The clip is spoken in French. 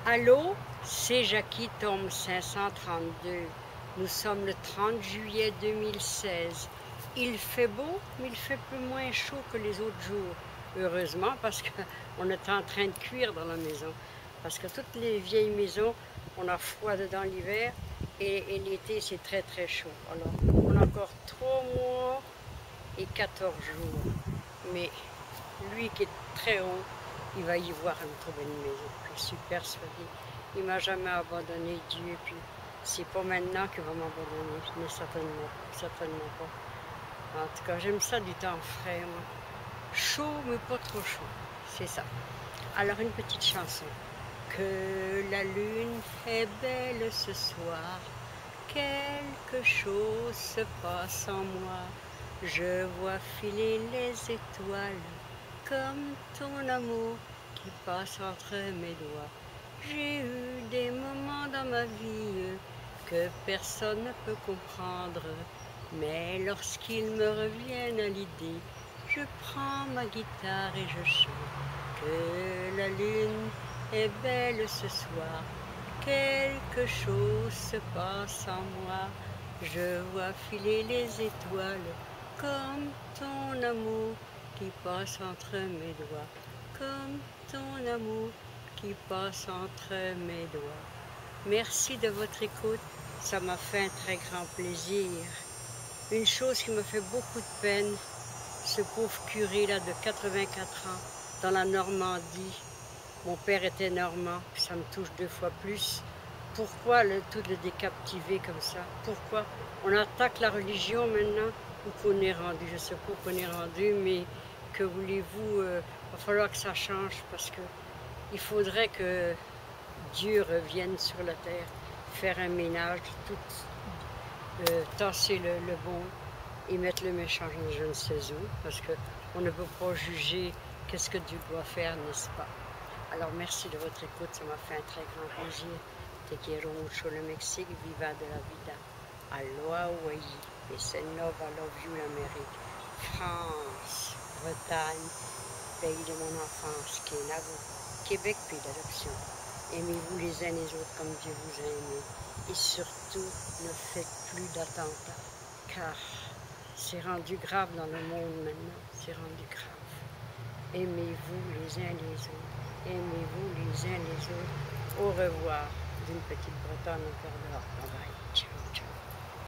Allô, c'est Jackie Tom 532. Nous sommes le 30 juillet 2016. Il fait beau, mais il fait peu moins chaud que les autres jours. Heureusement, parce qu'on est en train de cuire dans la maison. Parce que toutes les vieilles maisons, on a froid dedans l'hiver et l'été, c'est très très chaud. Alors, on a encore 3 mois et 14 jours. Mais lui qui est très haut, il va y voir une trop belle maison. Je suis persuadée. Il ne m'a jamais abandonné, Dieu. Puis c'est pas maintenant qu'il va m'abandonner, mais certainement pas. En tout cas, j'aime ça du temps frais, moi. Chaud, mais pas trop chaud. C'est ça. Alors, une petite chanson. Que la lune est belle ce soir, quelque chose se passe en moi. Je vois filer les étoiles comme ton amour qui passe entre mes doigts. J'ai eu des moments dans ma vie que personne ne peut comprendre, mais lorsqu'ils me reviennent à l'idée, je prends ma guitare et je chante. Que la lune est belle ce soir, quelque chose se passe en moi. Je vois filer les étoiles comme ton amour qui passe entre mes doigts, comme ton amour qui passe entre mes doigts. Merci de votre écoute, ça m'a fait un très grand plaisir. Une chose qui me fait beaucoup de peine, ce pauvre curé là de 84 ans dans la Normandie. Mon père était normand, ça me touche 2 fois plus. Pourquoi tout le décaptiver comme ça? Pourquoi on attaque la religion maintenant ou qu'on est rendu? Je sais pas où qu'on est rendu, mais que voulez-vous? Va falloir que ça change parce que il faudrait que Dieu revienne sur la terre, faire un ménage, tout tasser le bon et mettre le méchant je ne sais où, parce qu'on ne peut pas juger qu'est-ce que Dieu doit faire, n'est-ce pas? Alors merci de votre écoute, ça m'a fait un très grand plaisir. Te quiero mucho le Mexique, viva de la vida. Aloha Hawaii, peace and love, I love you l'Amérique. France, Bretagne, pays de mon enfance, qui est Nauvoo, Québec, pays d'adoption. Aimez-vous les uns les autres comme Dieu vous a aimé. Et surtout, ne faites plus d'attentats, car c'est rendu grave dans le monde maintenant, c'est rendu grave. Aimez-vous les uns les autres. Aimez-vous les uns les autres. Au revoir d'une petite Bretonne au cœur dehors. Bye bye. Ciao.